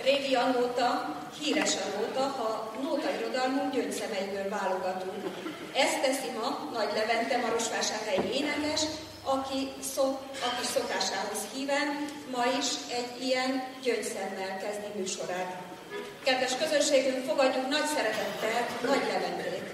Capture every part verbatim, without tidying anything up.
Régi annóta, híres annóta, ha nótairodalmunk gyöngyszemeiből válogatunk. Ezt teszi ma Nagy Levente marosvásárhelyi énekes, aki, szok, aki szokásához híven ma is egy ilyen gyöngyszemmel kezdi műsorát. Kedves közönségünk, fogadjuk nagy szeretettel Nagy Leventét!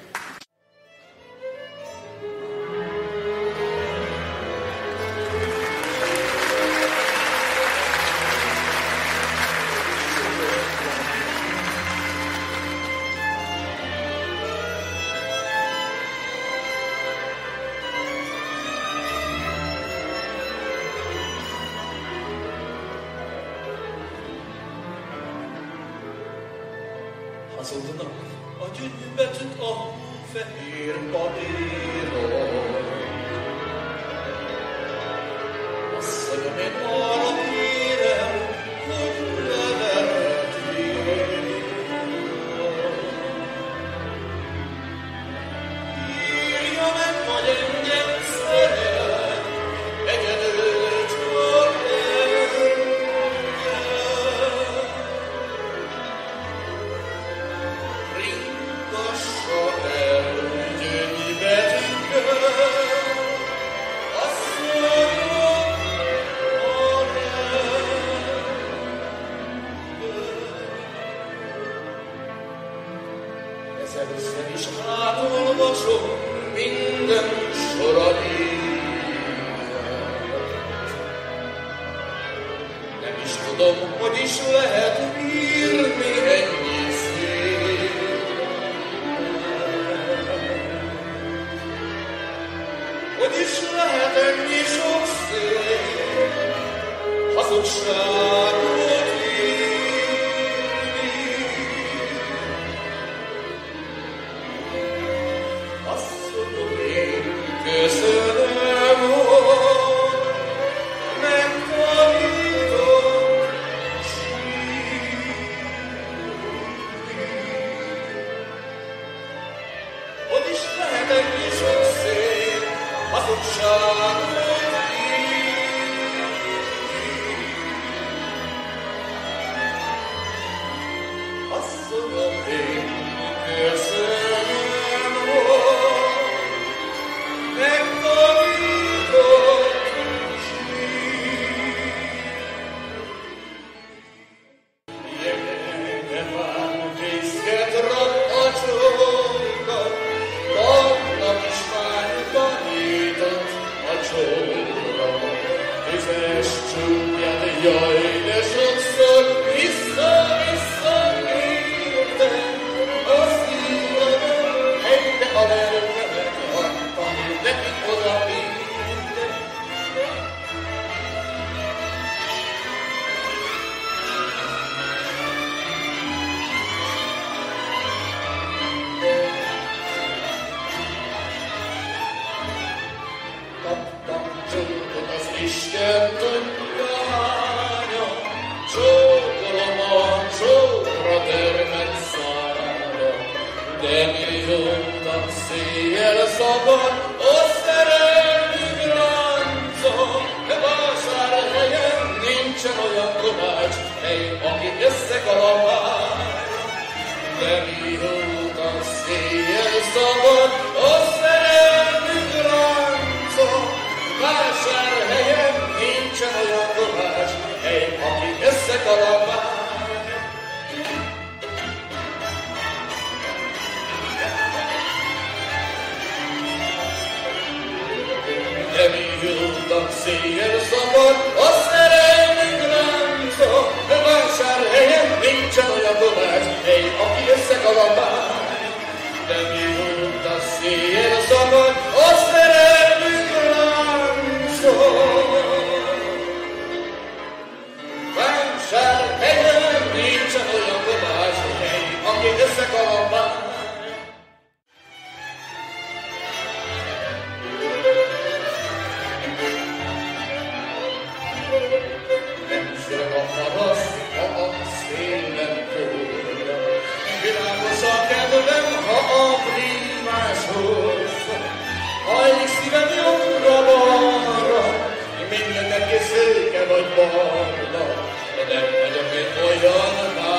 Hazudnak a gyűjtött a fehér papíron. Asszonyom, én arra kérem, hogy levelet írjon. Írja meg, hogy engem szeret, egyedül csak engem. Ringassa el gyönyörű betűkkel, asszonyom, a reggel. Ez először is átolvasom minden soradíjat. Nem is tudom, hogy is lehet írni ennyi szép. Hogy is lehet ennyi sok szép hazugságot írni. Azt mondom, én köszönöm, hogy megtanított sírni. Hogy is lehet ennyi sok szép hazugságot írni. Azt mondom, én köszönöm, hogy megtanított sírni. Gyere, vár, fészket rak a csókat, annak is már tanított a csóra. Tüzes csúnyát, jaj, de sokszor vissza-vissza kértem a szívemet, egyre a lelkemet adtam, neki oda minden. Kaptam csókot az Isten tudja hánya, csókolom a csókra termett szára. De mióta széjjel szabad a szerelmük lánca, de vásárhelyen nincsen olyan kovács, hely, aki összekalapálja. De mióta széjjel szabad a szerelmük lánca, vásárhelyen nincsen olyan kovács, hely, aki összekalapálja. De mióta széjjel szabad a szerelmük lánca, de vásárhelyen nincsen olyan kovács, hely, aki összekalapálja. De mióta széjjel szabad a szerelmük lánca, vásárhelyen nincsen olyan kovács, hely, aki összekalapálja. Nem szög a harasz, ha a szélen fordul. Világos a kedvem, ha a prímás hozza. Hajlik szívem jobbra-balra, mindennek és szőke vagy barna. De nem vagyok egy olyan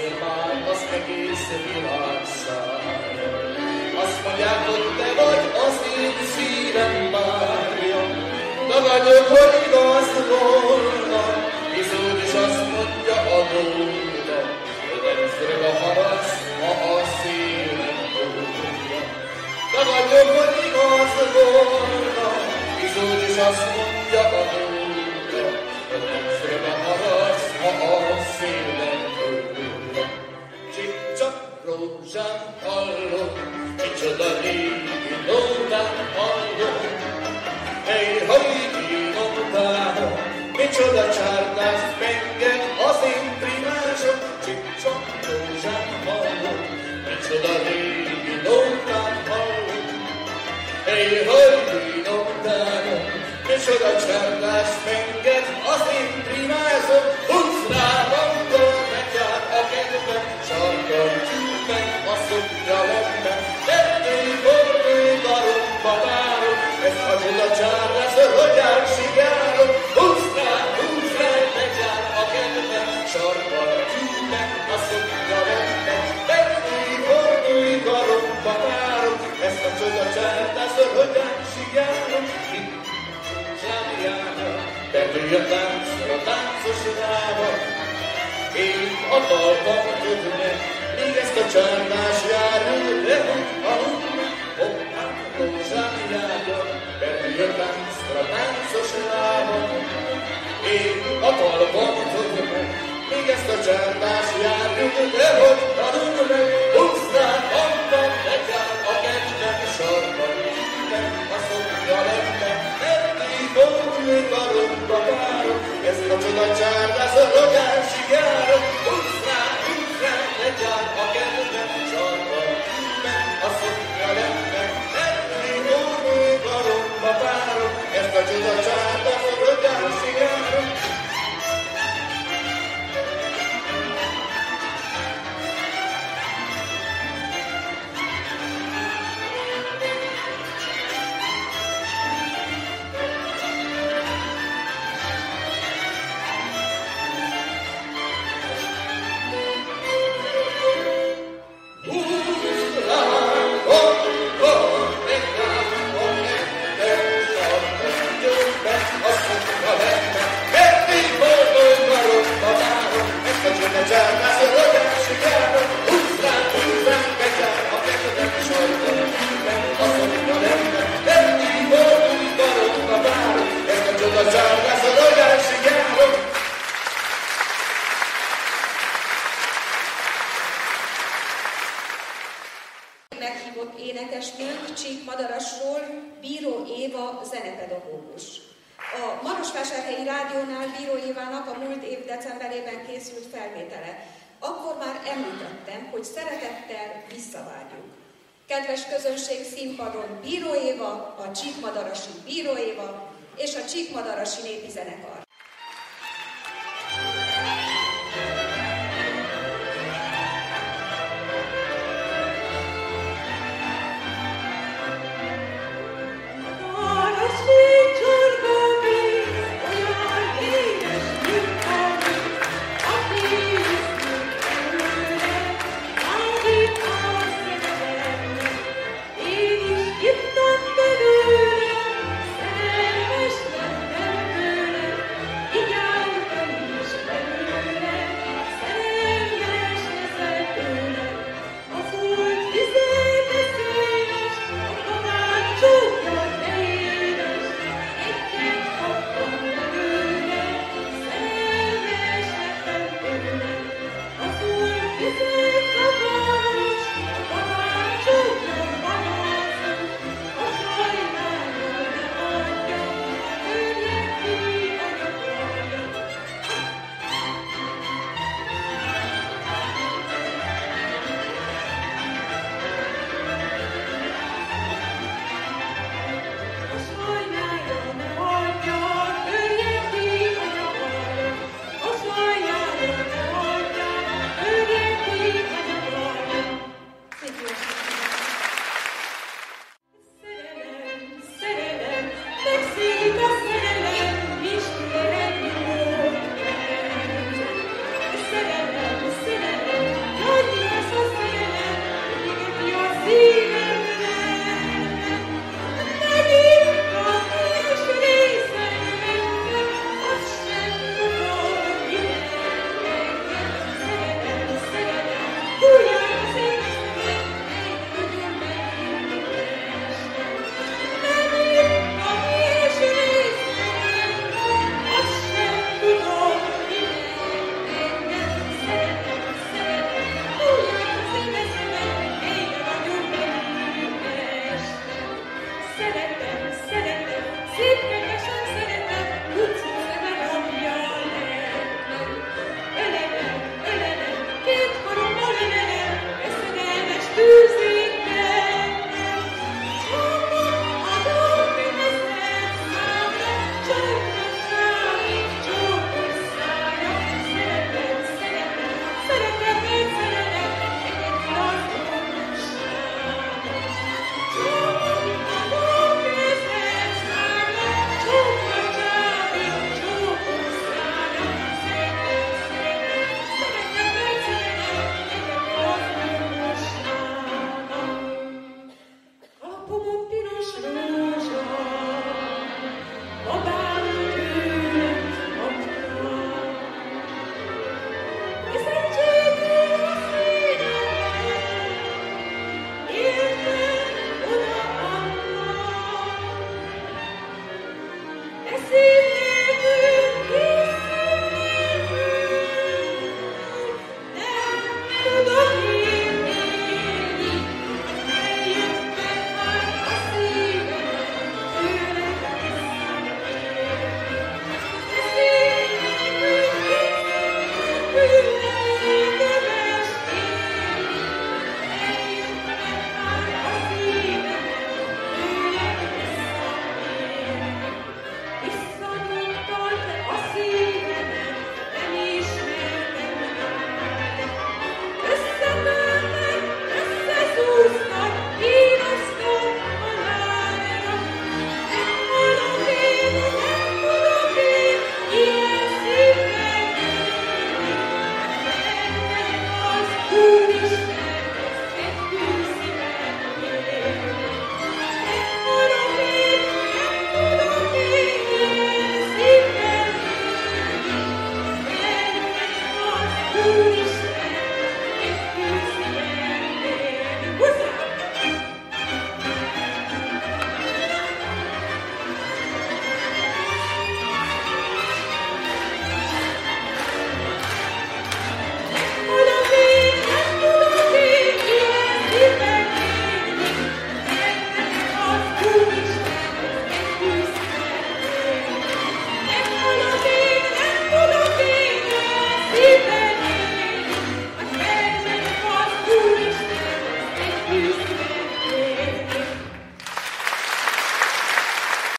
beszél már az egész világszár. Azt mondják, hogy te vagy az én szívem Mária, tagadjuk, hogy igaz volna, Iszód is azt mondja adóra, hogy egyszerűen a harasz, ha a szélem volna. Tagadjuk, hogy igaz volna, Iszód is azt mondja adóra, hogy egyszerűen a harasz, ha a szélem volna. Csicsak rózsán hallom, micsoda régi nótán hallom, hey, hajki nótára, micsoda csárnás penge az én primásom, csicsak rózsán hallom, micsoda régi nótán hallom, hey, hajki nótára, micsoda csárnás penge az én primásom, húsz rá magam, megjár a kedvem, sarkal csúpen a szokja lemben, ettől fordulj garomba várom, ezt a csoda csárnás örögyár sigárom, húsz rá, húsz rá, megjár a kedvem, sarkal csúpen a szokja lemben, ettől fordulj garomba várom, ezt a csoda csárnás örögyár sigárom, Belül a táncra, táncos ráva, én a talpam ködnek, míg ezt a csárnás járul, de hogy aludna, hoppán rózsán járja, belül a táncra, táncos ráva, én a talpam ködnek, míg ezt a csárnás járul, de hogy aludna, húsz rá, abban megjár a kedvem sarban, minden a szokja lemben, fordulj garomba várom, ezt a csoda csárnás a rogás sigárom, húsz rá, húsz rá, megjár a kedvem, sarkal csúpen a szokja lemben, ettől fordulj garomba várom, ezt a csoda csárnás a rogás sigárom. Meghívott énekesnőnk Csíkmadarasról Bíró Éva zenepedagógus. A Marosvásárhelyi Rádiónál Bíró Évának a múlt év decemberében készült felvétele. Akkor már említettem, hogy szeretettel visszavágyunk. Kedves közönség, színpadon Bíró Éva, a Csíkmadarasi Bíró Éva és a Csíkmadarasi Népi Zenekar.